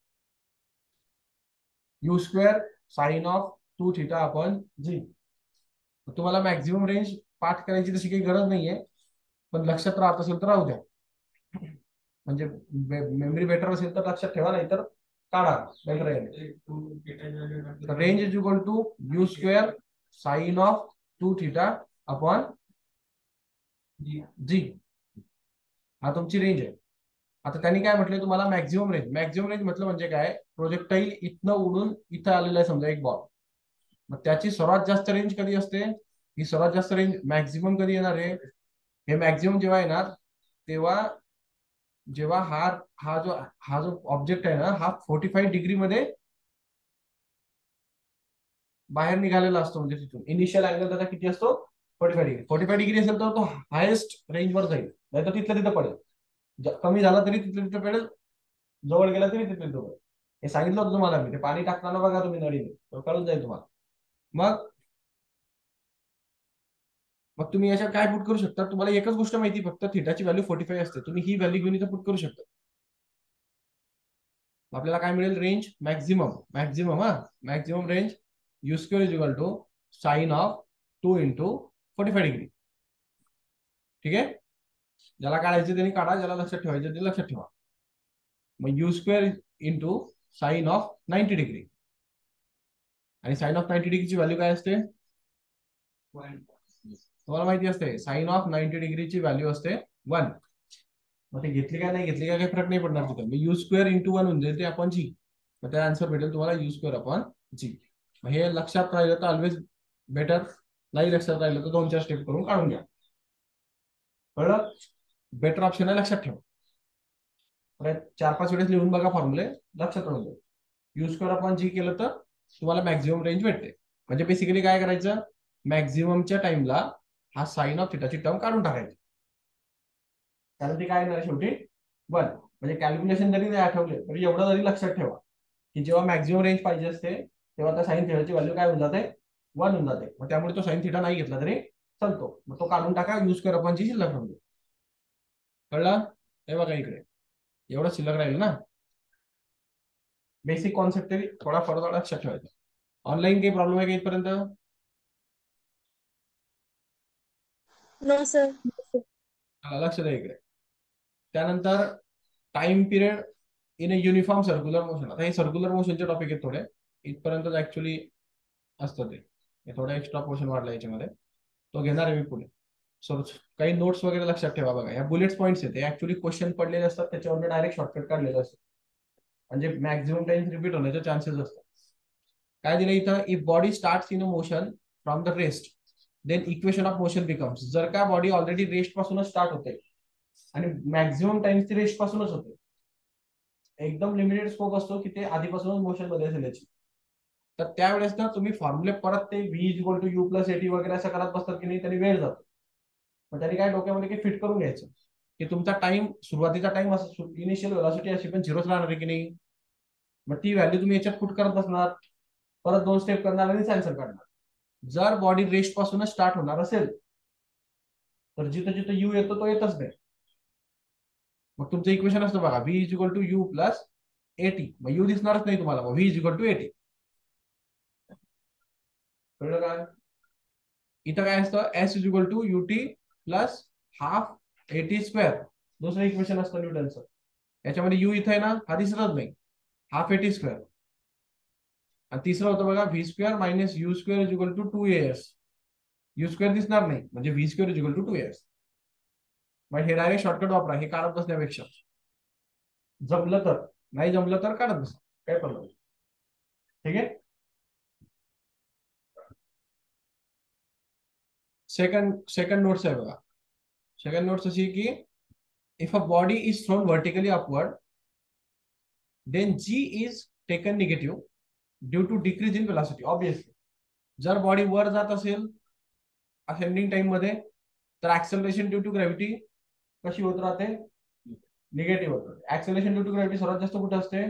u square sine of two theta upon g. तुम्हाला मॅक्झिमम रेंज पाठ करायची तशी काही गरज नाहीये, पण लक्षात राहत असेल तर राहू द्या. म्हणजे मेमरी बेटर असेल तर लक्षात ठेवा, नाही तर काढा, बेटर आहे. Range is equal to u square sine of two theta upon g. हा तुमची रेंज आहे. आता त्यांनी काय म्हटलंय तुम्हाला, मॅक्झिमम रेंज. मॅक्झिमम रेंज म्हटलं म्हणजे काय, प्रोजेक्टाईल इथनं उडून इथं आलेलं आहे समजा एक बॉल, मग त्याची सर्वात जास्त रेंज कधी असते, ही सर्वात जास्त रेंज मॅक्झिमम कधी येणार आहे, हे मॅक्झिमम जेव्हा येणार तेव्हा जेव्हा हा हा जो हा जो ऑब्जेक्ट आहे ना, हा फोर्टी फाईव्ह डिग्री मध्ये बाहेर निघालेला असतो. म्हणजे तिथून इनिशियल अँगल त्याचा किती असतो, forty five degree. Forty five degree असेल तर तो हायेस्ट रेंजवर जाईल, नाही तर तिथलं तिथं पडेल. ज- कमी झाला तरी तिथलं तिथं पडेल, जवळ गेला तरी तिथलं तिथं पडेल. हे सांगितलं होतं तुम्हाला मी, ते पाणी टाकताना बघा तुम्ही नळीने, तर कळून जाईल तुम्हाला. मग मग तुम्ही याच्यात काय पुट करू शकता, तुम्हाला एकच गोष्ट माहिती, फक्त थिटाची व्हॅल्यू फोर्टी फाय असते. तुम्ही ही व्हॅल्यू घेऊन इथं पुट करू शकता. आपल्याला काय मिळेल, रेंज मॅक्झिमम. मॅक्झिमम हा maximum range u square is equal to sine of two into forty five degree. ठीक आहे, ज्याला काढायचं त्यांनी काढा, ज्याला लक्षात ठेवायचं ते लक्षात ठेवा. मग u square into sine of ninety degree. आणि साइन ऑफ नाईन्टी डिग्रीची व्हॅल्यू काय असते, तुम्हाला माहिती असते, साइन ऑफ नाईन्टी डिग्रीची व्हॅल्यू असते वन. मग ते घेतली काय नाही घेतली काय काही फरक नाही पडणार तिथं. मग यू स्क्वेअर इंटू वन होऊन जाईल ते अपॉन जी. मग त्या आन्सर भेटेल तुम्हाला यू स्क्वेअर अपॉन जी. हे लक्षात राहिलं तर ऑलवेज बेटर, नाही लक्षात राहिलं तर दोन चार स्टेप करून काढून घ्या. कळलं, बेटर ऑप्शन आहे, लक्षात ठेवा. चार पाच वेळेस लिहून बघा फॉर्म्युले, लक्षात राहून जाईल. यू स्क्वेअर अपॉन जी केलं तर तुम्हाला मॅक्झिमम रेंज भेटते. म्हणजे बेसिकली काय करायचं, मॅक्झिममच्या टाइमला हा साइन ऑफ थिटाची टर्म काढून टाकायची, कारण ते काय येणार शेवटी वन. म्हणजे कॅल्क्युलेशन जरी नाही आठवले तरी एवढं जरी लक्षात ठेवा, की जेव्हा मॅक्झिमम रेंज पाहिजे असते तेव्हा त्या साइन थिटाची व्हॅल्यू काय होऊन जाते, वन होऊन जाते. मग त्यामुळे तो साइन थिटा नाही घेतला तरी चालतो, मग तो काढून टाका, यूज कर आपण जी शिल्लक राहून. कळलं, हे बघा इकडे एवढं शिल्लक राहील ना. बेसिक कॉन्सेप्ट तरी थोडा थोडा लक्षात ठेवायचा. ऑनलाईन काही प्रॉब्लेम आहे का इथपर्यंत, नो सर. लक्ष द्या इकडे. त्यानंतर time period in a uniform circular motion. आता हे सर्क्युलर मोशनचे टॉपिक आहेत थोडे, इथपर्यंत ऍक्च्युली असतं ते. हे थोडं एक्स्ट्रा पोर्शन वाढला याच्यामध्ये, तो घेणार आहे मी पुढे. सो काही नोट्स वगैरे लक्षात ठेवा. बघा या बुलेट्स पॉईंट्स आहेत, ऍक्च्युली क्वेश्चन पडलेले असतात, त्याच्यावर डायरेक्ट शॉर्टकट काढलेलं असतं, म्हणजे मॅक्झिमम टाइम रिपीट होण्याचे चान्सेस असतात. काय दिलं इथं, if body start in a motion from the rest then equation of motion becomes. जर का बॉडी ऑलरेडी रेस्ट पासूनच स्टार्ट होते आणि मॅक्झिमम टाइम ती रेस्ट पासूनच होते, एकदम लिमिटेड स्कोप असतो की ते आधीपासूनच मोशन मध्ये असेल याची, तर त्यावेळेस ना तुम्ही फॉर्म्युले परत ते v is equal to u plus a t वगैरे असं करत बसतात की नाही, त्यांनी वेळ जातो. मग त्यांनी काय डोक्यामध्ये काही फिट करून घ्यायचं की तुमचा टाइम, सुरुवातीचा टाइम असं इनिशियल व्हेलॉसिटी अशी पण झिरोच राहणार आहे की नाही. मग ती व्हॅल्यू तुम्ही याच्यात पुट करत बसणार, परत दोन स्टेप करणार आणि आन्सर करणार. जर बॉडी रेस्ट पासूनच स्टार्ट होणार असेल तर जिथं जिथं यू येतो तो येतच नाही. मग तुमचं इक्वेशन असतं बघा, v is equal to u plus a t. मग यू दिसणारच नाही तुम्हाला, मग v is equal to a t. कळलं काय, इथं काय असतं, s is equal to u t plus half a t square. दुसरं इक्वेशन असतं न्यूटनचं, याच्यामध्ये यू इथं आहे ना, हा दिसतच नाही, हाफ एटी स्क्वेअर. आणि तिसरं होतं बघा, v square minus u square is equal to two a s. U square दिसणार नाही, म्हणजे v square is equal to two s. मग हे डायरेक्ट शॉर्टकट वापरा, हे काढत बसण्यापेक्षा. जमलं तर, नाही जमलं तर काढत बसा, काय प्रॉब्लेम. ठीक आहे. सेकंड सेकंड नोट्स आहे बघा. सेकंड नोट्स अशी की, if a body is thrown vertically upward then g is taken negative due to decrease in velocity. Obviously जर बॉडी वर जात असेल असेंडिंग टाइम मध्ये तर ऍक्सेलरेशन ड्यू टू ग्रॅव्हिटी कशी होत राहते, निगेटिव्ह होत राहते. ऍक्सेलरेशन ड्यू टू ग्रॅव्हिटी सर्वात जास्त कुठे असते,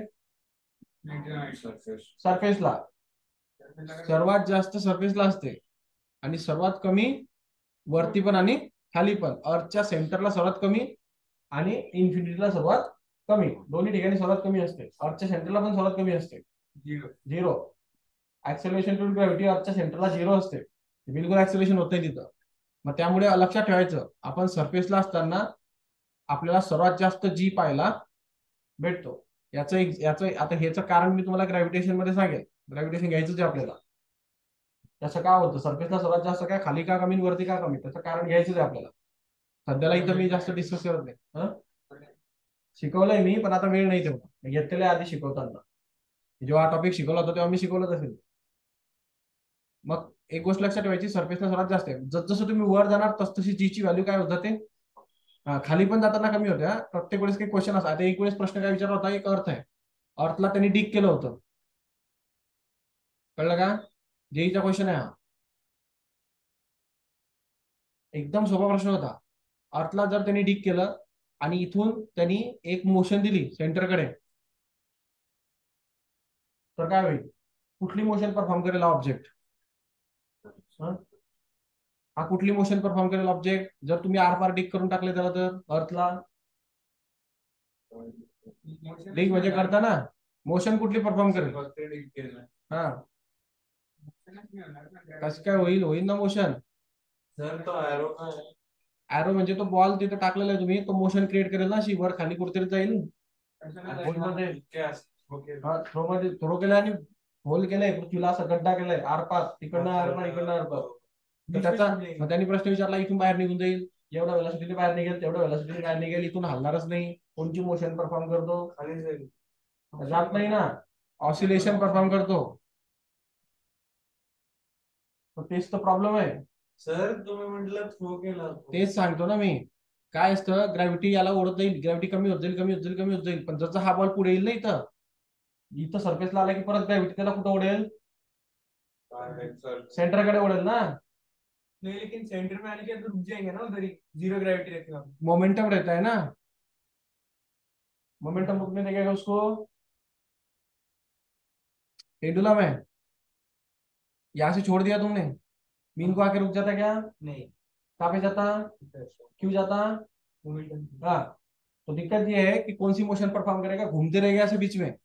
सरफेसला. सर्वात जास्त सरफेसला असते आणि सर्वात कमी वरती पण आणि खाली पण. अर्थच्या सेंटरला सर्वात कमी आणि इन्फिनिटीला सर्वात कमी, दोन्ही ठिकाणी सर्वात कमी असते. अर्थच्या सेंटरला पण सर्वात कमी असते, zero. Zero. Acceleration to gravity अर्थच्या सेंटरला झिरो असते, बिलकुल ऍक्सेलरेशन होत नाही तिथं. मग त्यामुळे लक्षात ठेवायचं, आपण सरफेसला असताना आपल्याला सर्वात जास्त जी पाहायला भेटतो. याचं एक याचं आता ह्याचं कारण मी तुम्हाला ग्रॅव्हिटेशन मध्ये सांगेल. ग्रॅव्हिटेशन घ्यायचंच आहे आपल्याला. त्याचं काय होतं, सरफेसला सर्वात जास्त काय खाली का कमी वरती का कमी, त्याचं कारण घ्यायचंच आहे आपल्याला. सध्याला इथं मी जास्त डिस्कस करत नाही. हं? शिकवलंय मी, पण आता वेळ नाही तेव्हा घेतलेलं आहे आधी शिकवताना. जेव्हा हा टॉपिक शिकवला होता तेव्हा मी शिकवलंच असेल. मग एक गोष्ट लक्षात ठेवायची, सरफेसला सर्वात जास्त आहे. जसं तुम्ही वर जाणार तस तशी जी ची व्हॅल्यू काय होत जाते, खाली पण जाताना कमी होते. हा प्रत्येक वेळेस काही क्वेश्चन असतात. आता एक वेळेस प्रश्न काय विचारला होता, एक अर्थ आहे, अर्थला त्यांनी डिक केलं होतं. कळलं का, जेईचा क्वेश्चन आहे हा. एकदम सोपा प्रश्न होता. अर्थला जर त्यांनी डिक केलं आणि इथून त्यांनी एक मोशन दिली सेंटरकडे, तर काय होईल, कुठली मोशन परफॉर्म करेल ऑब्जेक्ट, हा कुठली मोशन परफॉर्म करेल ऑब्जेक्ट. जर तुम्ही आर पार डिक करून टाकले त्याला, तर अर्थला डिक म्हणजे करता ना, मोशन कुठली परफॉर्म करेल. हा कसं काय होईल, होईल ना मोशन. सर तो एरो काय, एरो म्हणजे तो बॉल तिथे टाकलेला आहे तुम्ही, तो मोशन क्रिएट करेल ना, अशी वर खाली कुठेतरी जाईल. थ्रो मध्ये थ्रो केलाय आणि होल केलाय पृथ्वीला, असा गड्डा केलाय आरपार, तिकडनं आरपार इकडनं आरपार. तर त्याचा मग त्यांनी प्रश्न विचारला, इथून बाहेर निघून जाईल, जेवढा वेलोसिटीने बाहेर निघेल तेवढा वेलोसिटीने बाहेर निघेल, इथून हलणारच नाही. कोणची मोशन परफॉर्म करतो, खाली जाईल. जात नाही ना, ऑसिलेशन परफॉर्म करतो. तेच तर प्रॉब्लेम आहे. सर तुम्ही म्हटलं थ्रो केला, तेच सांगतो ना मी. काय असतं, ग्रॅव्हिटी याला ओढत जाईल, ग्रॅव्हिटी कमी होत जाईल, कमी होत जाईल, कमी होत जाईल. पण जसं हा बॉल पुढे येईल ना, इथं इथं सरफेसला आला की परत ग्रॅव्हिटी त्याला कुठं ओढेल, सेंटरकडे ओढेल ना. नहीं, लेकिन सेंटर में आने के बाद रुक जाएंगे ना उधर ही, जीरो ग्रेविटी रहती है. मोमेंटम रहता है ना, मोमेंटम रुकने देगा उसको, पेंडुलम है, यहां से छोड़ दिया तुमने, मीन को आके रुक जाता क्या, नहीं, कहाँ पे जाता, क्यों जाता. मोमेंटम. हाँ, तो दिक्कत ये है कि कौन सी मोशन परफॉर्म करेगा, घूमते रहेगा ऐसे बीच में.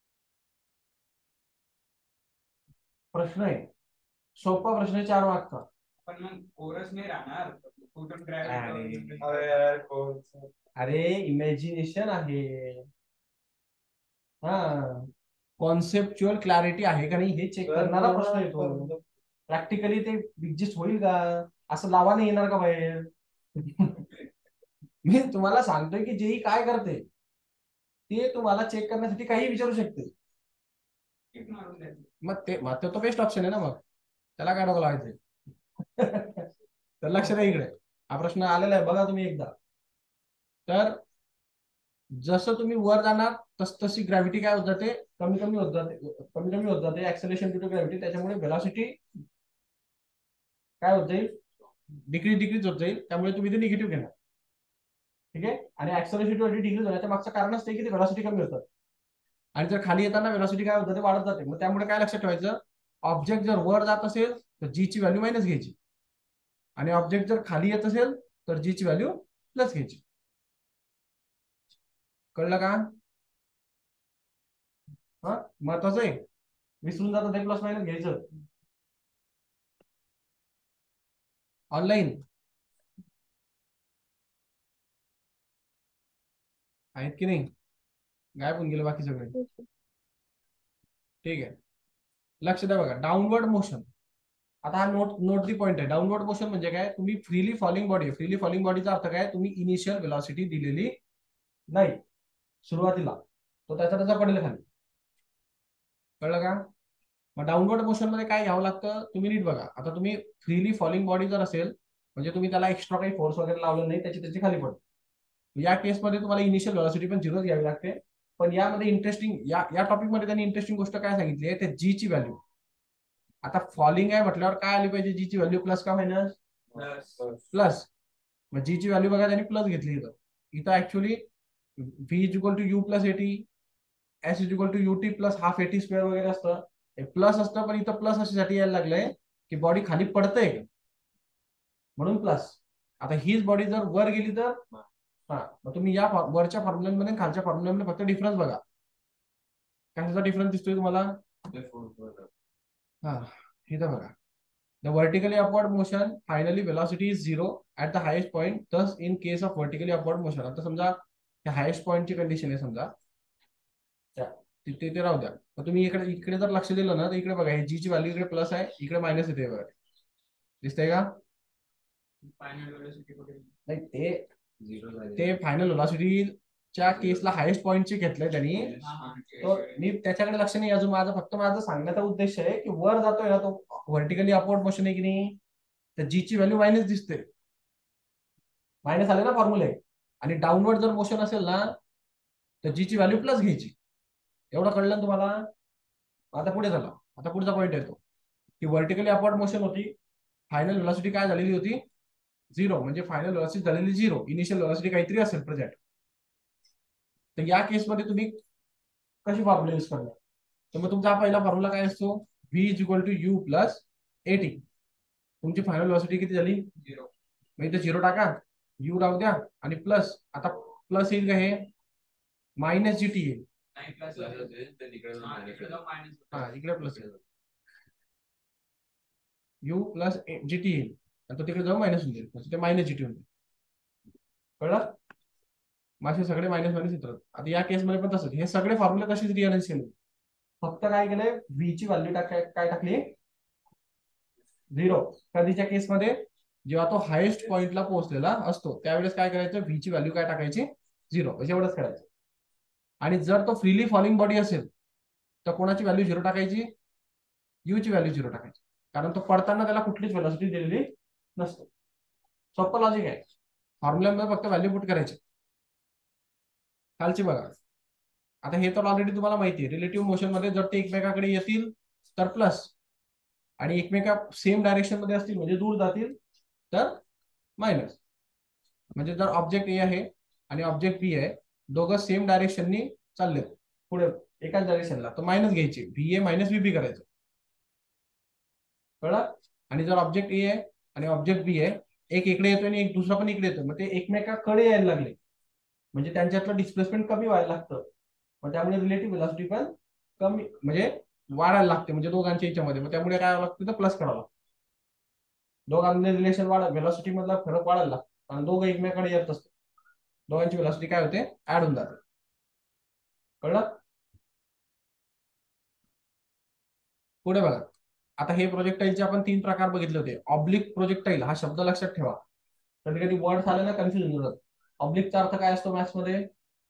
प्रश्न आहे, सोपा प्रश्न आहे, चार मार्क का. पण मग कोरस नाही राहणार, टोटल ग्रॅव्हिटी. अरे यार कोण, अरे इमॅजिनेशन आहे. हा, कॉन्सेप्च्युअल क्लॅरिटी आहे का नाही हे चेक करणारा प्रश्न येतो. प्रॅक्टिकली ते एक्झिस्ट होईल का, असं लावा नाही येणार का बाहेर. मी तुम्हाला सांगतोय की जेई काय करते ते तुम्हाला चेक करण्यासाठी काही विचारू शकते. मग ते मग तो बेस्ट ऑप्शन आहे ना, मग त्याला काय डोकं लावायचंय. तर लक्ष द्या इकडे, हा प्रश्न आलेला आहे बघा तुम्ही एकदा. तर जसं तुम्ही वर जाणार तस तशी ग्रॅव्हिटी काय होत जाते, कमी कमी होत जाते, कमी कमी होत जाते. ऍक्सेलरेशन ड्यू टू ग्रॅव्हिटी, त्याच्यामुळे व्हेलॉसिटी काय होत जाईल, डिक्रीज डिक्रीज होत जाईल. त्यामुळे तुम्ही ते निगेटिव्ह घेणार. ठीक आहे. आणि ऍक्सेलरेशन डिक्रीज होण्याच्या मागचं कारण असते की ते व्हेलॉसिटी कमी होतात, आणि जर खाली येताना व्हेलॉसिटी काय होतं, ते वाढत जाते. मग त्यामुळे काय लक्षात ठेवायचं, ऑब्जेक्ट जर वर जात असेल तर जी ची व्हॅल्यू मायनस घ्यायची, आणि ऑब्जेक्ट जर खाली येत असेल तर जी ची व्हॅल्यू प्लस घ्यायची. कळलं का. हा महत्वाचं आहे, विसरून जातं ते प्लस मायनस घ्यायचं. ऑनलाईन आहेत की नाही, गायब होऊन गेले बाकी सगळे. ठीक आहे, लक्ष द्या बघा. डाऊनवर्ड मोशन, आता हा नोट नोट दी पॉईंट आहे. डाऊनवर्ड मोशन म्हणजे काय, तुम्ही freely falling body, freely falling बॉडीचा अर्थ काय, तुम्ही इनिशियल व्हेलॉसिटी दिलेली नाही सुरुवातीला, तो त्याचा त्याचा पडेल खाली. कळलं का. मग डाऊनवर्ड मोशन मध्ये काय घ्यावं लागतं, तुम्ही नीट बघा. आता तुम्ही फ्रीली फॉलिंग बॉडी जर असेल, म्हणजे तुम्ही त्याला एक्स्ट्रा काही फोर्स वगैरे लावलं नाही, त्याची त्याची खाली पडते. या केसमध्ये तुम्हाला इनिशियल व्हेलॉसिटी पण झिरोच घ्यावी लागते. पण यामध्ये इंटरेस्टिंग, या या टॉपिक मध्ये त्यांनी इंटरेस्टिंग गोष्ट काय सांगितली आहे, ते जी ची व्हॅल्यू. आता फॉलिंग आहे म्हटल्यावर काय आली पाहिजे, जी ची व्हॅल्यू प्लस का मायनस, प्लस. मग जी ची व्हॅल्यू बघा त्यांनी प्लस घेतली इथं इथं actually v is equal to u plus a t s is equal to u t plus half a t square वगैरे असतं हे प्लस असतं पण इथं प्लस अशासाठी यायला लागलंय की बॉडी खाली पडतंय का म्हणून प्लस आता हीच बॉडी जर वर गेली तर हा मग तुम्ही या फॉ- वरच्या फॉर्म्युल्यामध्ये खालच्या फॉर्म्युल्यामध्ये फक्त डिफरन्स बघा कशाचा डिफरन्स दिसतोय तुम्हाला हा इथं बघा The vertically upward motion finally velocity is zero at the highest point. Thus, in case of vertically upward motion, आता समजा हायेस्ट पॉईंटची कंडिशन आहे समजा त्या- तिथे ते राहू द्या मग तुम्ही इकडे इकडे जर लक्ष दिलं ना तर इकडे बघा जी ची व्हॅल्यू इकडे प्लस आहे इकडे मायनस येते बघा दिसतंय का फायनल वेलोसिटी कुठे नाही ते ते फायनल व्हेलॉसिटीच्या केसला हायेस्ट पॉईंटचे घेतलंय त्यांनी तो मी त्याच्याकडे लक्ष नाही अजून माझं फक्त माझं सांगण्याचा उद्देश आहे की वर जातोय ना तो व्हर्टिकली अपवर्ड मोशन आहे की नाही तर जी ची व्हॅल्यू मायनस दिसते मायनस आले ना फॉर्म्युले आणि डाऊनवर्ड जर मोशन असेल ना तर जी ची व्हॅल्यू प्लस घ्यायची एवढं कळलं ना तुम्हाला आता पुढे झालं आता पुढचा पॉईंट येतो की व्हर्टिकली अपवर्ड मोशन होती फायनल व्हेलॉसिटी काय झालेली होती झिरो म्हणजे फायनल व्हेलॉसिटी झालेली झिरो इनिशियल व्हेलॉसिटी काहीतरी असेल प्रेझेंट तर या केसमध्ये तुम्ही कशी फॉर्म्युला यूज करणार तर मग तुमचा पहिला फॉर्म्युला काय असतो v is equal to u plus a t तुमची फायनल व्हेलॉसिटी किती झाली झिरो मग इथे झिरो टाका यू राहू द्या आणि प्लस आता प्लस येईल का हे मायनस जी टी येईल नाही प्लस मायनस हा इकडे प्लस येईल यू प्लस जी टी येईल आणि तो तिकडे जाऊन मायनस होऊन जाईल म्हणजे ते मायनस जी टी होऊन जाईल कळलं माझे सगळे मायनस मायनस येतात आता या केसमध्ये पण तसंच हे सगळे फॉर्म्युले कशीच रिअरेंज केले फक्त काय केलंय व्ही ची व्हॅल्यू टाकाय काय टाकली झिरो कधीच्या केसमध्ये जेव्हा तो हायेस्ट पॉइंटला पोहोचलेला असतो त्यावेळेस काय करायचं व्ही ची व्हॅल्यू काय टाकायची झिरो म्हणजे एवढंच करायचं आणि जर तो फ्रीली फॉलिंग बॉडी असेल तर कोणाची व्हॅल्यू झिरो टाकायची यू ची व्हॅल्यू झिरो टाकायची कारण तो पडताना त्याला कुठलीच व्हेलॉसिटी दिलेली नसते सोपं लॉजिक आहे फॉर्म्युल्यामध्ये फक्त व्हॅल्यू पुट करायची खालची बघा आता हे तर ऑलरेडी तुम्हाला माहिती आहे रिलेटिव्ह मोशन मध्ये जर ते एकमेकाकडे येतील तर प्लस आणि एकमेका सेम डायरेक्शन मध्ये असतील म्हणजे दूर जातील तर मायनस म्हणजे जर ऑब्जेक्ट ए आहे आणि ऑब्जेक्ट बी आहे दोघं सेम डायरेक्शननी चालले पुढे एकाच डायरेक्शनला तर मायनस घ्यायची v a minus v b करायचं कळलं आणि जर ऑब्जेक्ट ए आहे आणि ऑब्जेक्ट बी आहे एक इकडे येतो आणि एक दुसरा पण इकडे येतो मग ते एकमेकाकडे यायला लागले म्हणजे त्यांच्यातलं डिस्प्लेसमेंट कमी व्हायला लागतं मग त्यामुळे रिलेटिव्ह व्हेलॉसिटी पण कमी म्हणजे वाढायला लागते म्हणजे दोघांच्या याच्यामध्ये मग त्यामुळे काय लागतं तर प्लस करावं लागतं दोघांमध्ये रिलेशन वाढ व्हेलॉसिटी मधला फरक वाढायला लागतो आणि दोघं एकमेकाकडे येत असतात दोघांची व्हेलॉसिटी काय होते ऍड होऊन जाते कळलं पुढे बघा आता हे प्रोजेक्टाईलचे आपण तीन प्रकार बघितले होते ऑब्लिक प्रोजेक्टाईल हा शब्द लक्षात ठेवा कधी कधी वर्ड आले ना कन्फ्युजन होतात ऑब्लिकचा अर्थ काय असतो मॅथ्स मध्ये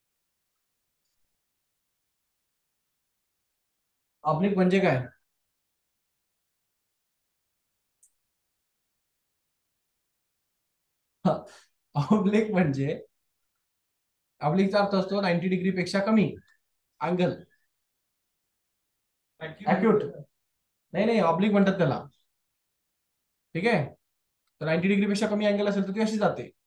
ऑब्लिक म्हणजे काय ऑब्लिक म्हणजे ऑब्लिकचा अर्थ असतो नाईन्टी डिग्री पेक्षा कमी अँगल अॅक्यूट नाही नाही ऑब्लिक म्हणतात त्याला ठीक आहे तर नाईन्टी डिग्री पेक्षा कमी अँगल असेल तर ती अशी जाते